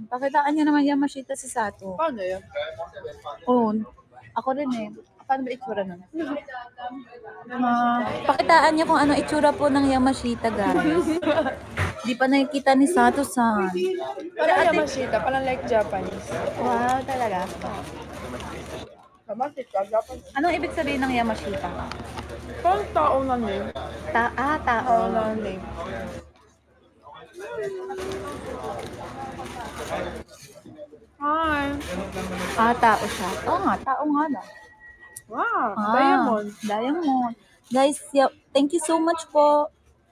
Pakitaan niyo naman Yamashita si Sato. Paano yun? Oo. Ako rin eh. Paano ba itsura nun? Pakitaan niyo kung ano itsura po ng Yamashita, guys. Di pa nakikita ni Sato-san. Parang Yamashita, parang like Japanese. Wow, talaga. Yamashita, Japanese. Anong ibig sabihin ng Yamashita? Parang tao na name. Tao. Tao na name. Hi. Tao siya. Oo nga, tao nga daw. Wow, Diamond. Diamond. Guys, thank you so much po.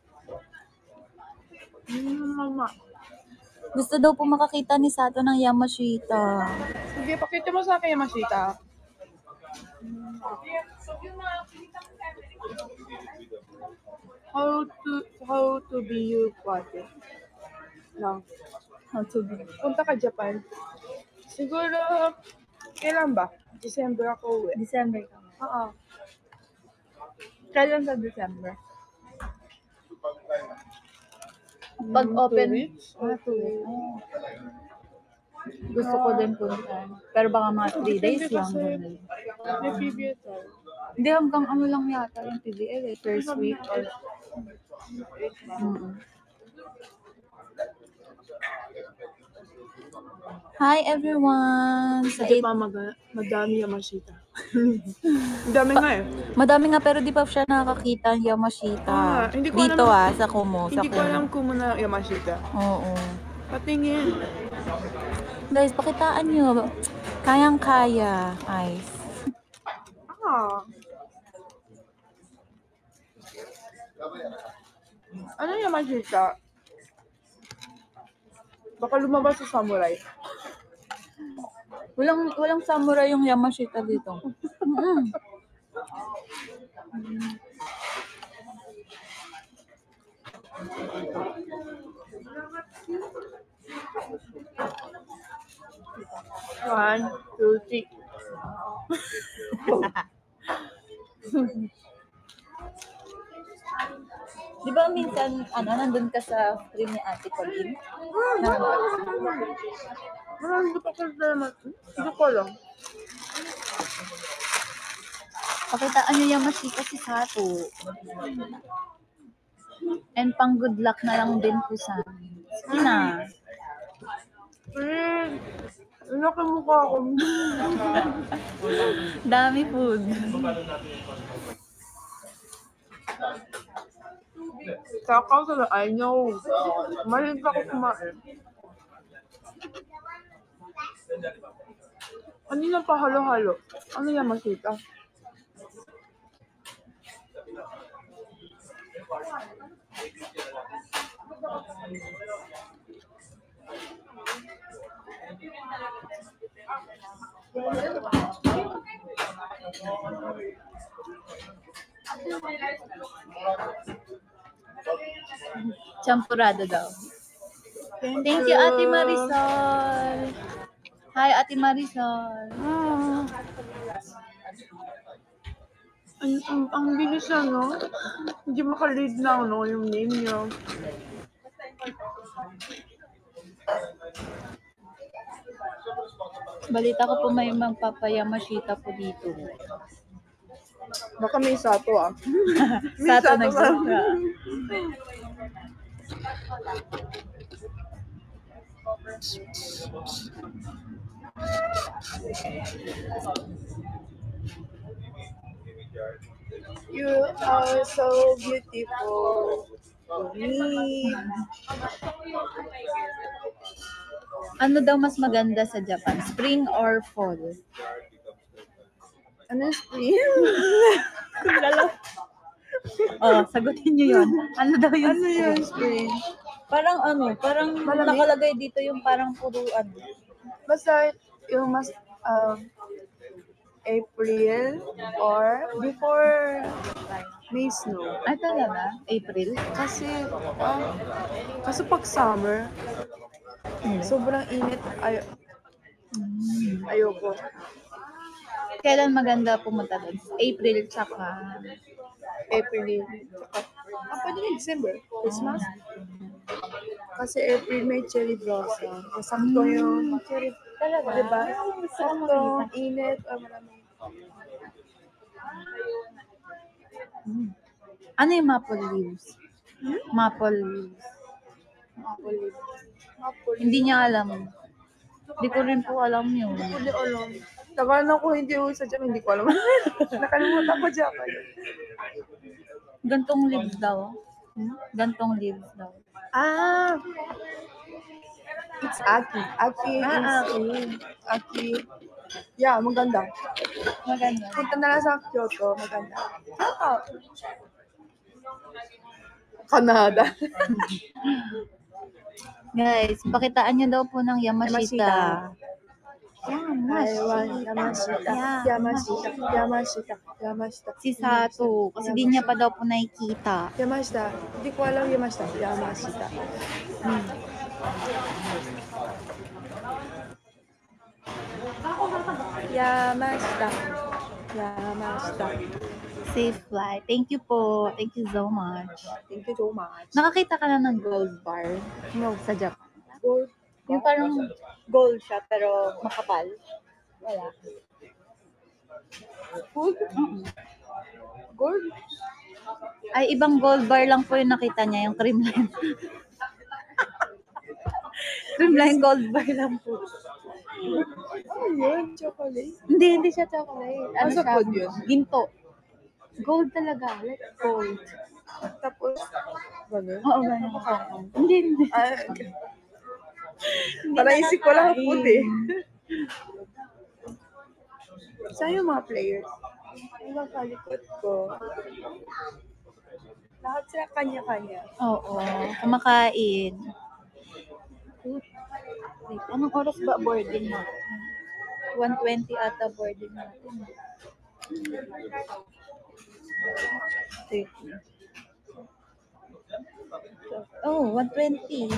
Mama. Gusto daw po makakita ni Sato ng Yamashita. Sige, pakita mo sa akin Yamashita. How to be you party? No. How to be? Punta ka Japan. Siguro, kailan ba? December ako uwi. December ka. Oo. Kailan sa December? Pag open. 2 weeks? 2 weeks. Gusto ko din punta. Pero baka mga 3 days lang. May PBA tayo. Hindi, hanggang ano lang yata yung PBL eh. First week or... Hi everyone! Hindi pa madami Yamashita. Madami nga eh. Madami nga pero di pa siya nakakita ang Yamashita. Hindi ko dito alam, sa Kumu. Hindi ko alam kung muna Yamashita. Oo. Patingin. Guys, pakitaan nyo. Kayang-kaya. Ice. Ano Yamashita? Baka lumabas sa samurai. Walang samurai yung Yamashita dito. One, two, three. Di ba minsan, nandun ka sa stream ni Ate Colleen? Hindi pa kasi naman. Hindi ko lang. Pakitaan nyo Yamashita si Sato. And pang good luck na lang din po sa Sina. Laki mukha ako. Dami food. Sakaw sa I know. Mahilig ako kumain. Ano na pa halo-halo? Ano Yamashita? Champurado daw. Thank you, Ate Marisol. Hi, Ate Marisol. Ang bilis no? Hindi maka-read na yung name niya. Balita ko po may magpapayamashita po dito. Baka may Sato Sato nagsuka. You are so beautiful to me. Ano daw mas maganda sa Japan? Spring or fall? Ano spring? Sagutin niyo yun. Ano daw yung Ano yung spring? Parang nakalagay dito yung parang puro Basta yung mas April or before May snow. Ay talaga? April? Kasi pag summer, sobrang init. Ayoko. Kailan maganda pumunta doon? April tsaka... April. Pwede rin December. Christmas. Kasi April may cherry blossom. Sakto yung, Cherry. Talaga? diba? Gusto ko Sakto, makita. init, malamig. Ano yung maple leaves? Maple leaves. Maple leaves. Apple. Hindi niya alam. Hindi ko rin po alam yun. Hindi alam. Tagal na ko hindi uwi sa Japan, hindi ko alam. Nakalimutan ko Japan. Gantong leaves daw. Gantong leaves daw. Ah! It's Aki. Aki is... Aki. Yeah, maganda. Maganda. Punta na lang sa Kyoto, maganda. Ah. Canada. Guys, pakitaan niyo daw po ng Yamashita. Yamashita. Yamashita. Yamashita. Yamashita. Si Sato. Kasi di niya pa daw po nakikita. Yamashita. Hindi ko alam Yamashita. Yamashita. Yamashita. Yamashita. Safe flight. Thank you po. Thank you so much. Thank you so much. Nakakita ka na ng gold bar? No, sa Japan. Gold. Yung parang gold siya pero makapal. Wala. Gold? Gold? Ay, ibang gold bar lang po yung nakita niya, yung creamline. Creamline gold bar lang po. Ano yun? Chocolate? Hindi siya chocolate. Ano Asa siya? po yun? Ginto. Gold talaga. Like gold. Tapos, gano'n? Oo, ganun. Hindi. Ah, parang isip ko lang puti. Saan yung mga players? Yung mga kalikot ko. Lahat sila kanya-kanya. Oo. Kumakain. Wait, anong oras ba boarding natin? 1:20 ata boarding natin. 30. Oh, 1:20.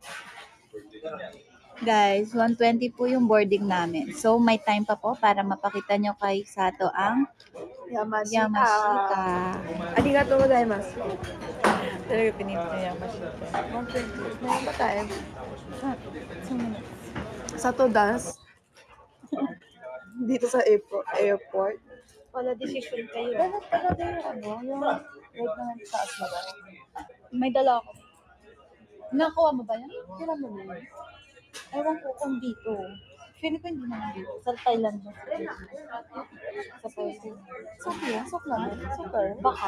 Guys, 1:20 po yung boarding namin. So, may time pa po para mapakita nyo kay Sato ang Yamashita. Arigatou gozaimasu. Talaga pinili niya Yamashita. 120. Ngayon ba tayo? 2 minutes. Sato dance. Dito sa airport. Wala decision kayo. Bakit talaga yung yung road naman taas na ba? May dala ako. Nakuha mo ba yan? Kailan mo yun? Ewan ko kung dito. Feeling ko hindi naman dito. Sa Thailand mo. Sa Thailand. Sakya? Sakla? Sakar? Baka.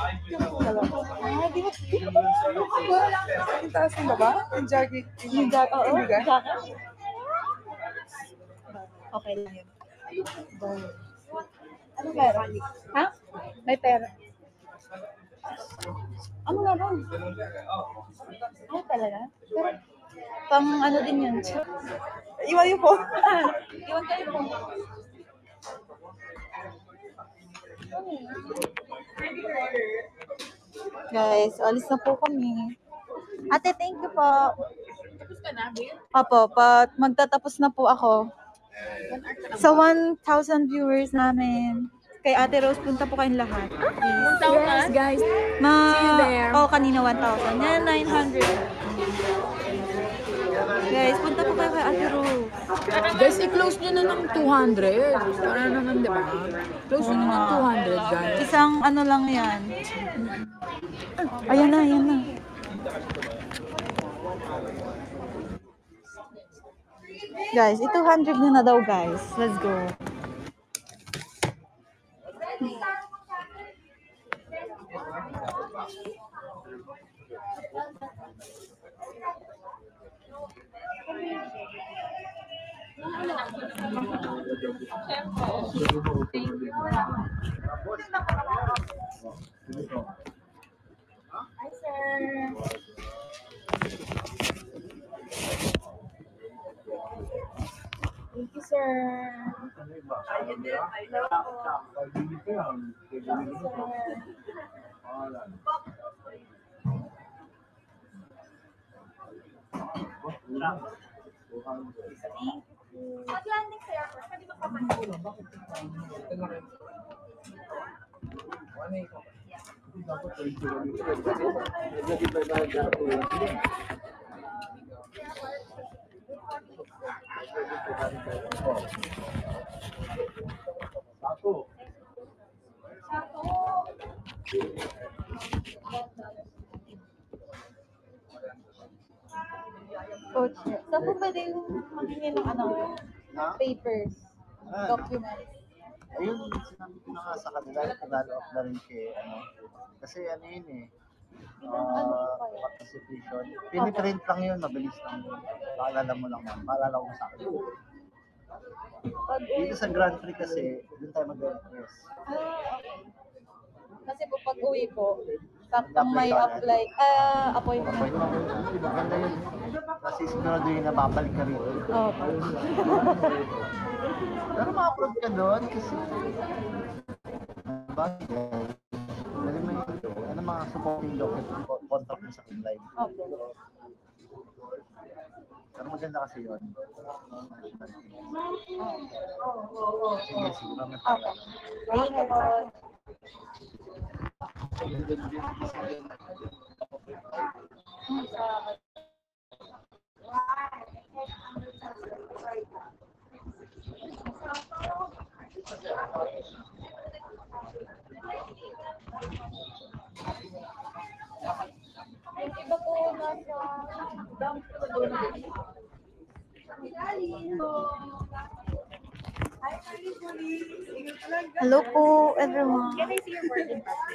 Di ba? Yung taas ng baba? Yung jacket? Yung jacket. Oo. Yung jacket? Jacket. Okay lang yun. Ano meron? Ha? May pera. Ano meron? Ay, talaga? Pero, pang ano din yun. Iwan yung phone. Iwan kayo po. Guys, alis na po kami. Ate, thank you po. Tapos ka na, Bill? Opo, magtatapos na po ako. Sa 1,000 viewers namin. Kay Ate Rose, punta po kayong lahat. Yes, guys. See you there. Kanina 1,000. Yan, 900. Guys, punta po kayo kay Ate Rose. Guys, i-close nyo na ng 200. Para naman, di ba? Close nyo na ng 200, guys. Isang ano lang yan. Ayan na. Guys, 200 na daw, guys. Let's go. Hi, sir. Thank you, sir. Mag-landing sa airport, pwede magpapahuli. Coach, saan po pwede yung maghingi ng papers, Ah, documents? ayun, sinabi ko na nga sa kanila, pinalo up na rin kay, kasi yun eh, participation. Piniprint lang yun, mabilis lang yun. Paalala mo lang yan, paalala ko sa akin. Dito sa Grand Prix kasi, doon tayo mag-request. Kasi po pag uwi po, saktong may appointment. Maganda yun. Kasi sigurado yun na babalik ka rin. Opo. Pero ma-approve ka doon kasi bakit? Dali mo ito. Ano mga supporting document contract mo sa Kinline? Opo. Pero maganda kasi yun. Sige, sige. Mamaya Opo. Thank you po. Yung iba po nasa dump po doon. Hello po, everyone. Can I see your boarding pass?